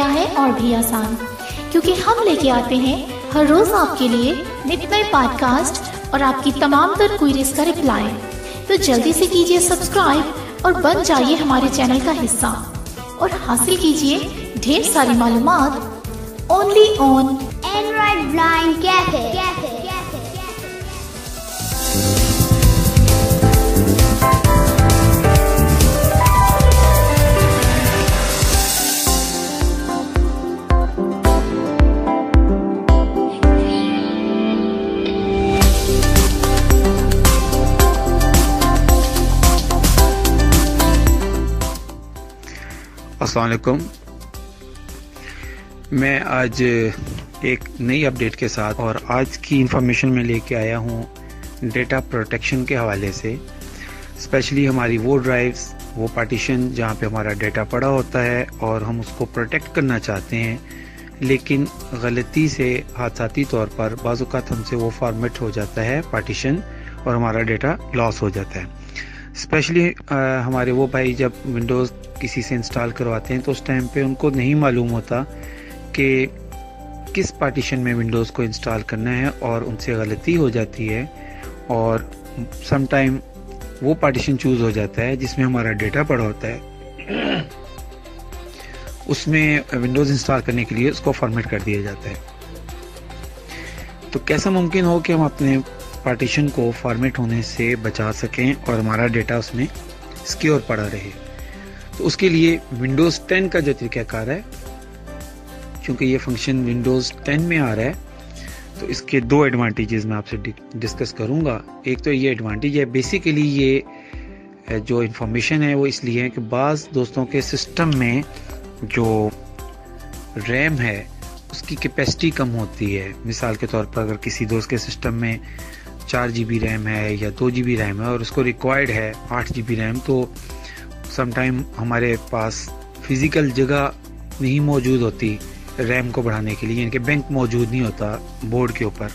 है और भी आसान, क्योंकि हम लेके आते हैं हर रोज आपके लिए नित नए पॉडकास्ट और आपकी तमाम तर क्वेरीज का रिप्लाई। तो जल्दी से कीजिए सब्सक्राइब और बन जाइए हमारे चैनल का हिस्सा और हासिल कीजिए ढेर सारी मालूमात only on Android blind cafe. अस्सलाम वालेकुम। मैं आज एक नई अपडेट के साथ और आज की इंफॉर्मेशन में लेके आया हूँ डेटा प्रोटेक्शन के हवाले से। स्पेशली हमारी वो ड्राइव्स, वो पार्टीशन जहाँ पे हमारा डेटा पड़ा होता है और हम उसको प्रोटेक्ट करना चाहते हैं, लेकिन गलती से हादसाती तौर पर बाज़ औक़ात हमसे वो फॉर्मेट हो जाता है पार्टीशन और हमारा डेटा लॉस हो जाता है। स्पेशली हमारे वो भाई जब विंडोज़ किसी से इंस्टॉल करवाते हैं तो उस टाइम पे उनको नहीं मालूम होता कि किस पार्टीशन में विंडोज़ को इंस्टॉल करना है और उनसे गलती हो जाती है और सम टाइम वो पार्टीशन चूज़ हो जाता है जिसमें हमारा डेटा पड़ा होता है, उसमें विंडोज़ इंस्टॉल करने के लिए उसको फॉर्मेट कर दिया जाता है। तो कैसा मुमकिन हो कि हम अपने पार्टीशन को फॉर्मेट होने से बचा सकें और हमारा डेटा उसमें सिक्योर पड़ा रहे। तो उसके लिए विंडोज़ 10 का जो तरीक़ाकार है, क्योंकि ये फंक्शन विंडोज़ 10 में आ रहा है, तो इसके दो एडवांटेजेस मैं आपसे डिस्कस करूंगा। एक तो ये एडवांटेज है, बेसिकली ये जो इंफॉर्मेशन है वो इसलिए है कि बाज़ दोस्तों के सिस्टम में जो रैम है उसकी कैपेसिटी कम होती है। मिसाल के तौर पर अगर किसी दोस्त के सिस्टम में 4 GB रैम है या 2 GB रैम है और उसको रिक्वायर्ड है 8 GB रैम, तो समटाइम हमारे पास फिज़िकल जगह नहीं मौजूद होती रैम को बढ़ाने के लिए, यानी कि बैंक मौजूद नहीं होता बोर्ड के ऊपर,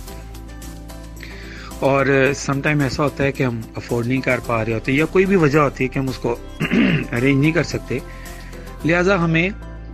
और समटाइम ऐसा होता है कि हम अफोर्ड नहीं कर पा रहे होते या कोई भी वजह होती है कि हम उसको अरेंज नहीं कर सकते। लिहाजा हमें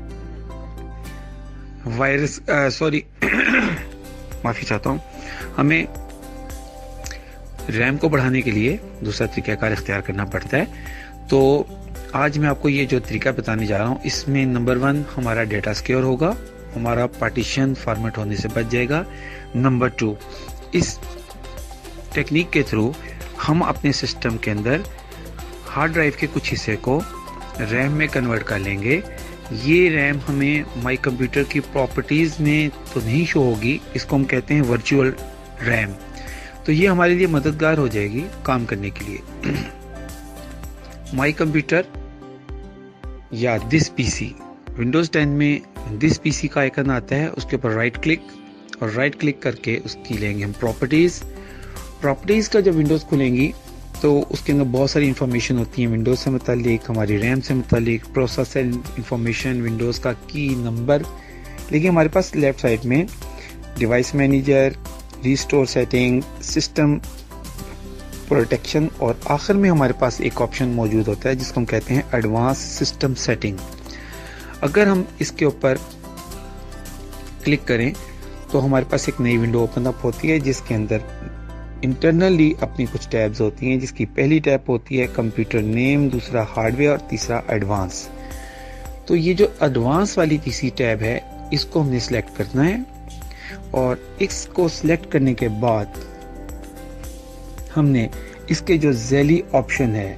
माफ़ी चाहता हूँ, हमें रैम को बढ़ाने के लिए दूसरा तरीक़ाकार इख्तियार करना पड़ता है। तो आज मैं आपको ये जो तरीका बताने जा रहा हूँ, इसमें नंबर 1 हमारा डेटा सिक्योर होगा, हमारा पार्टीशन फॉर्मेट होने से बच जाएगा। नंबर 2, इस टेक्निक के थ्रू हम अपने सिस्टम के अंदर हार्ड ड्राइव के कुछ हिस्से को रैम में कन्वर्ट कर लेंगे। ये रैम हमें माई कंप्यूटर की प्रॉपर्टीज़ में तो नहीं शो होगी, इसको हम कहते हैं वर्चुअल रैम। तो ये हमारे लिए मददगार हो जाएगी काम करने के लिए। माई कंप्यूटर या दिस पीसी, विंडोज़ 10 में दिस पीसी का आइकन आता है, उसके ऊपर राइट क्लिक करके उसकी लेंगे हम प्रॉपर्टीज़ का जब विंडोज़ खुलेंगी तो उसके अंदर बहुत सारी इंफॉर्मेशन होती है विंडोज़ से मुतालिक, हमारी रैम से मुतालिक, प्रोसेसर इंफॉर्मेशन, विंडोज़ का की नंबर। लेकिन हमारे पास लेफ्ट साइड में device manager, restore setting, system protection और आखिर में हमारे पास एक ऑप्शन मौजूद होता है जिसको हम कहते हैं एडवांस सिस्टम सेटिंग। अगर हम इसके ऊपर क्लिक करें तो हमारे पास एक नई विंडो ओपन अप होती है जिसके अंदर इंटरनली अपनी कुछ टैब्स होती हैं, जिसकी पहली टैब होती है कंप्यूटर नेम, दूसरा हार्डवेयर और तीसरा एडवांस। तो ये जो एडवांस वाली तीसरी टैब है इसको हमने सिलेक्ट करना है और इसको सिलेक्ट करने के बाद हमने इसके जो ज़ैली ऑप्शन है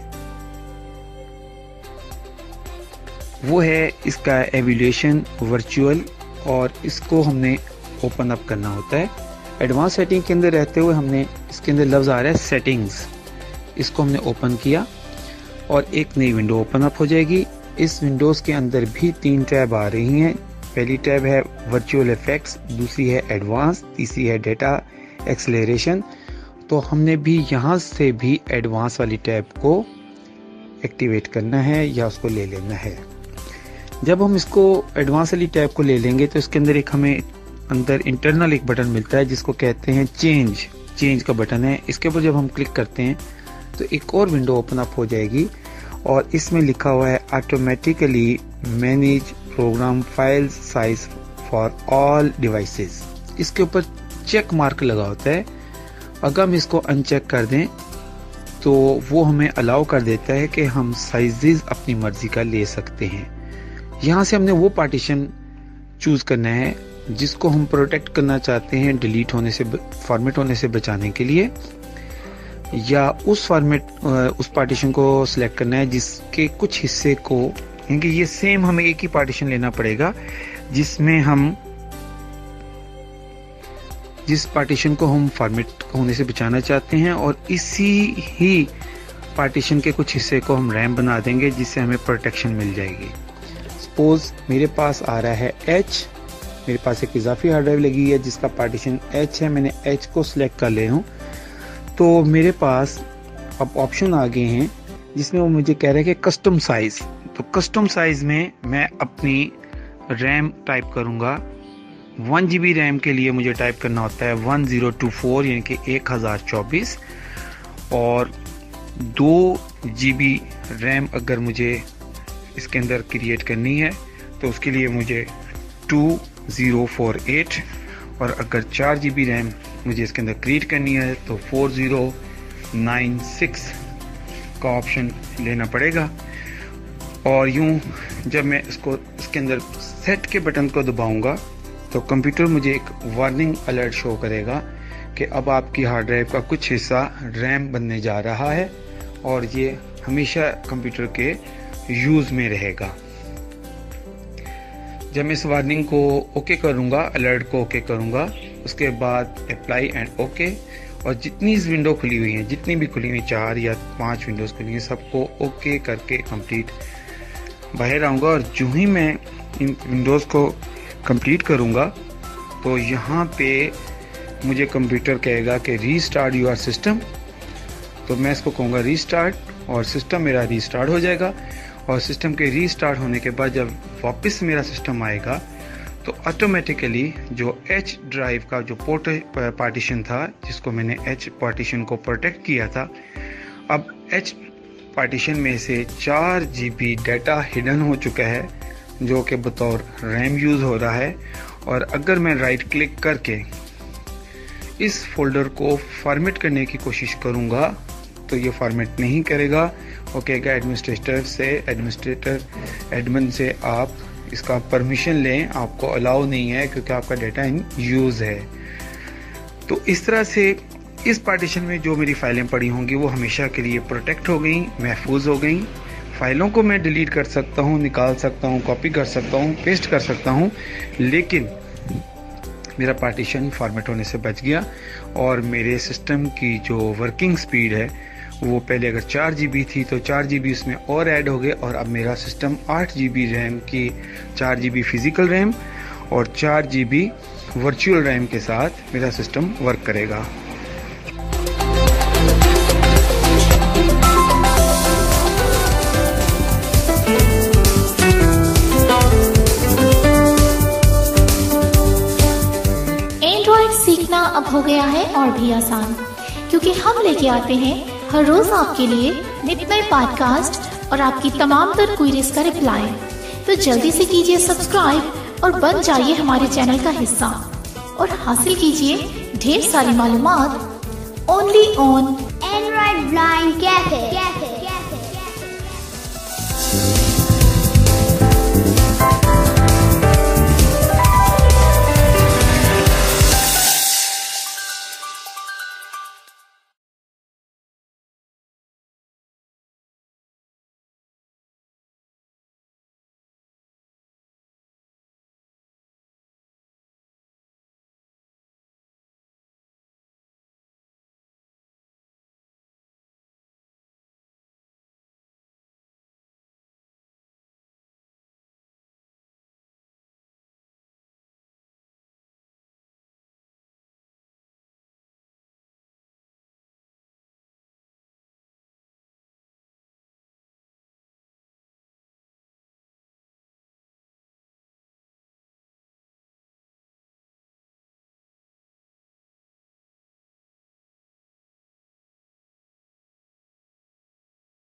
वो है इसका एवेल्यूएशन वर्चुअल, और इसको हमने ओपन अप करना होता है। एडवांस सेटिंग के अंदर रहते हुए हमने इसके अंदर लफ्ज़ आ रहा है सेटिंग्स, इसको हमने ओपन किया और एक नई विंडो ओपन अप हो जाएगी। इस विंडोज़ के अंदर भी 3 टैब आ रही हैं। पहली टैब है वर्चुअल इफेक्ट्स, दूसरी है एडवांस, तीसरी है डेटा एक्सेलरेशन। तो हमने भी यहाँ से भी एडवांस वाली टैब को एक्टिवेट करना है या उसको ले लेना है। जब हम इसको एडवांस वाली टैब को ले लेंगे तो इसके अंदर एक हमें अंदर इंटरनल एक बटन मिलता है जिसको कहते हैं चेंज का बटन है। इसके ऊपर जब हम क्लिक करते हैं तो एक और विंडो ओपन अप हो जाएगी और इसमें लिखा हुआ है automatically manage program file size for all devices. इसके ऊपर चेक मार्क लगा होता है। अगर हम इसको अनचेक कर दें तो वो हमें अलाउ कर देता है कि हम साइजेस अपनी मर्जी का ले सकते हैं। यहाँ से हमने वो पार्टीशन चूज करना है जिसको हम प्रोटेक्ट करना चाहते हैं डिलीट होने से, फॉर्मेट होने से बचाने के लिए, या उस पार्टीशन को सिलेक्ट करना है जिसके कुछ हिस्से को, क्योंकि ये सेम हमें एक ही पार्टीशन लेना पड़ेगा जिसमें हम जिस पार्टीशन को हम फॉर्मेट होने से बचाना चाहते हैं, और इसी ही पार्टीशन के कुछ हिस्से को हम रैम बना देंगे जिससे हमें प्रोटेक्शन मिल जाएगी। सपोज मेरे पास आ रहा है H, मेरे पास एक इजाफी हार्ड ड्राइव लगी है जिसका पार्टीशन H है, मैंने H को सिलेक्ट कर ले हूँ। तो मेरे पास अब ऑप्शन आ गए हैं जिसमें वो मुझे कह रहा है कि कस्टम साइज। तो कस्टम साइज में मैं अपनी रैम टाइप करूँगा। 1 GB रैम के लिए मुझे टाइप करना होता है 1024 यानी कि 1024, और 2 GB रैम अगर मुझे इसके अंदर क्रिएट करनी है तो उसके लिए मुझे 2048, और अगर 4 GB रैम मुझे इसके अंदर क्रिएट करनी है तो 4096 का ऑप्शन लेना पड़ेगा। और यूं जब मैं इसके अंदर सेट के बटन को दबाऊंगा तो कंप्यूटर मुझे एक वार्निंग अलर्ट शो करेगा कि अब आपकी हार्ड ड्राइव का कुछ हिस्सा रैम बनने जा रहा है, और ये हमेशा कंप्यूटर के यूज में रहेगा। जब मैं इस वार्निंग को ओके करूंगा, अलर्ट को ओके करूंगा, उसके बाद अप्लाई एंड ओके, और जितनी विंडो खुली हुई हैं, जितनी भी खुली हुई 4 या 5 विंडोज खुली हैं, सबको ओके करके कंप्लीट बाहर आऊंगा। और जो ही मैं इन विंडोज को कंप्लीट करूंगा तो यहाँ पे मुझे कंप्यूटर कहेगा कि रीस्टार्ट योर सिस्टम। तो मैं इसको कहूँगा रीस्टार्ट, और सिस्टम मेरा रीस्टार्ट हो जाएगा। और सिस्टम के रीस्टार्ट होने के बाद जब वापस मेरा सिस्टम आएगा तो ऑटोमेटिकली जो H ड्राइव का जो पार्टीशन था, जिसको मैंने H पार्टीशन को प्रोटेक्ट किया था, अब H पार्टीशन में से 4 GB डाटा हिडन हो चुका है जो कि बतौर रैम यूज हो रहा है। और अगर मैं राइट क्लिक करके इस फोल्डर को फॉर्मेट करने की कोशिश करूंगा तो ये फॉर्मेट नहीं करेगा। वो कहेगा एडमिन से आप इसका परमिशन लें, आपको अलाउ नहीं है क्योंकि आपका डाटा इन यूज है। तो इस तरह से इस पार्टीशन में जो मेरी फाइलें पड़ी होंगी वो हमेशा के लिए प्रोटेक्ट हो गई, महफूज हो गई। फाइलों को मैं डिलीट कर सकता हूँ, निकाल सकता हूँ, कॉपी कर सकता हूँ, पेस्ट कर सकता हूँ, लेकिन मेरा पार्टीशन फॉर्मेट होने से बच गया। और मेरे सिस्टम की जो वर्किंग स्पीड है वो पहले अगर 4 GB थी तो 4 GB उसमें और ऐड हो गए, और अब मेरा सिस्टम 8 GB रैम की 4 GB फिजिकल रैम और 4 GB वर्चुअल रैम के साथ मेरा सिस्टम वर्क करेगा। सीखना अब हो गया है और भी आसान, क्योंकि हम लेके आते हैं हर रोज आपके लिए नित नए पॉडकास्ट और आपकी तमाम तर क्वेरीज का रिप्लाई। तो जल्दी से कीजिए सब्सक्राइब और बन जाइए हमारे चैनल का हिस्सा, और हासिल कीजिए ढेर सारी मालूमात only on Android Blind Cafe।